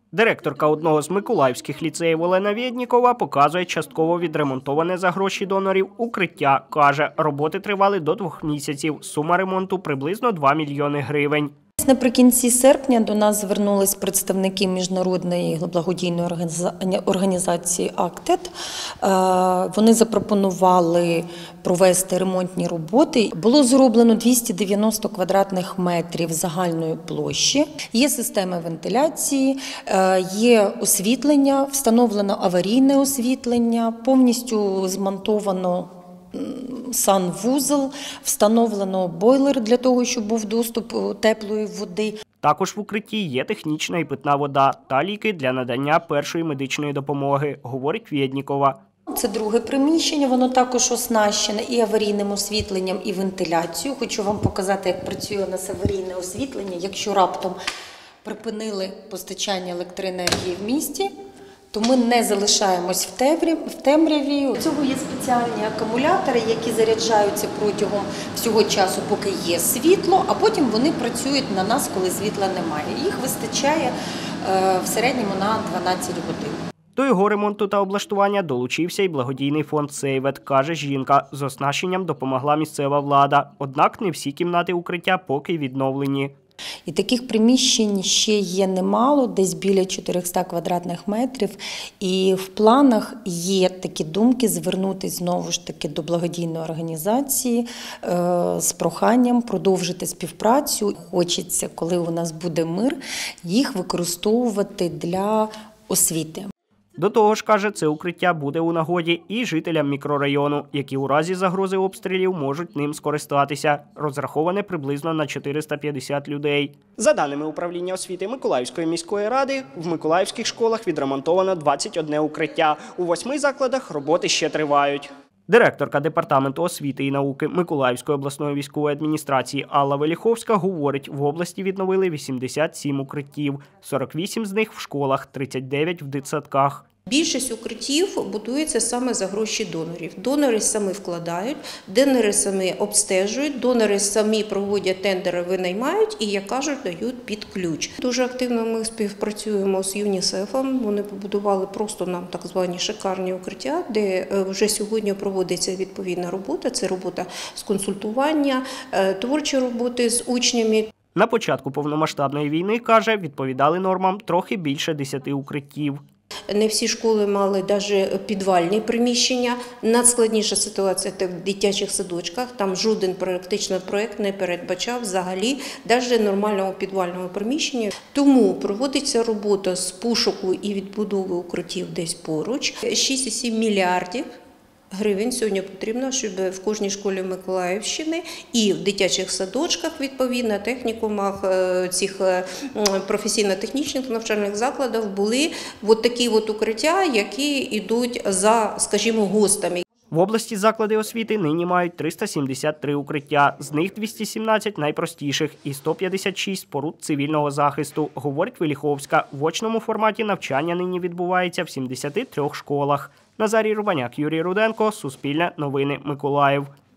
Директорка одного з миколаївських ліцеїв Олена Вєднікова показує частково відремонтоване за гроші донорів укриття. Каже, роботи тривали до 2 місяців. Сума ремонту – приблизно 2 мільйони гривень. Наприкінці серпня до нас звернулись представники міжнародної благодійної організації «Актед». Вони запропонували провести ремонтні роботи. Було зроблено 290 квадратних метрів загальної площі. Є системи вентиляції, є освітлення, встановлено аварійне освітлення, повністю змонтовано санвузол, встановлено бойлер для того, щоб був доступ теплої води. Також в укритті є технічна і питна вода та ліки для надання першої медичної допомоги, говорить Вєднікова. Це друге приміщення, воно також оснащене і аварійним освітленням, і вентиляцією. Хочу вам показати, як працює у нас аварійне освітлення. Якщо раптом припинили постачання електроенергії в місті, то ми не залишаємось в темряві. У цього є спеціальні акумулятори, які заряджаються протягом всього часу, поки є світло, а потім вони працюють на нас, коли світла немає. Їх вистачає в середньому на 12 годин. До його ремонту та облаштування долучився і благодійний фонд «Сейвет», каже жінка. З оснащенням допомогла місцева влада. Однак не всі кімнати укриття поки відновлені. І таких приміщень ще є немало, десь біля 400 квадратних метрів. І в планах є такі думки звернутися знову ж таки до благодійної організації з проханням продовжити співпрацю. Хочеться, коли у нас буде мир, їх використовувати для освіти. До того ж, каже, це укриття буде у нагоді і жителям мікрорайону, які у разі загрози обстрілів можуть ним скористатися. Розраховане приблизно на 450 людей. За даними управління освіти Миколаївської міської ради, в миколаївських школах відремонтовано 21 укриття. У 8 закладах роботи ще тривають. Директорка Департаменту освіти і науки Миколаївської обласної військової адміністрації Алла Веліховська говорить, в області відновили 87 укриттів, 48 з них в школах, 39 в дитсадках. Більшість укриттів будується саме за гроші донорів. Донори самі вкладають, донори самі обстежують, донори самі проводять тендери, винаймають і, як кажуть, дають під ключ. Дуже активно ми співпрацюємо з ЮНІСЕФом. Вони побудували просто нам так звані шикарні укриття, де вже сьогодні проводиться відповідна робота. Це робота з консультування, творчі роботи з учнями. На початку повномасштабної війни, каже, відповідали нормам трохи більше 10 укриттів. Не всі школи мали навіть підвальні приміщення. Надскладніша ситуація – в дитячих садочках. Там жоден практично проєкт не передбачав взагалі навіть нормального підвального приміщення. Тому проводиться робота з пошуку і відбудови укриттів десь поруч. 6,7 мільярдів гривень сьогодні потрібно, щоб в кожній школі Миколаївщини і в дитячих садочках, відповідно, технікумах, цих професійно-технічних навчальних закладів були такі укриття, які йдуть за, скажімо, ГОСТами. В області заклади освіти нині мають 373 укриття, з них 217 найпростіших і 156 споруд цивільного захисту, говорить Веліховська. В очному форматі навчання нині відбувається в 73 школах. Назарій Рубаняк, Юрій Руденко, Суспільне новини, Миколаїв.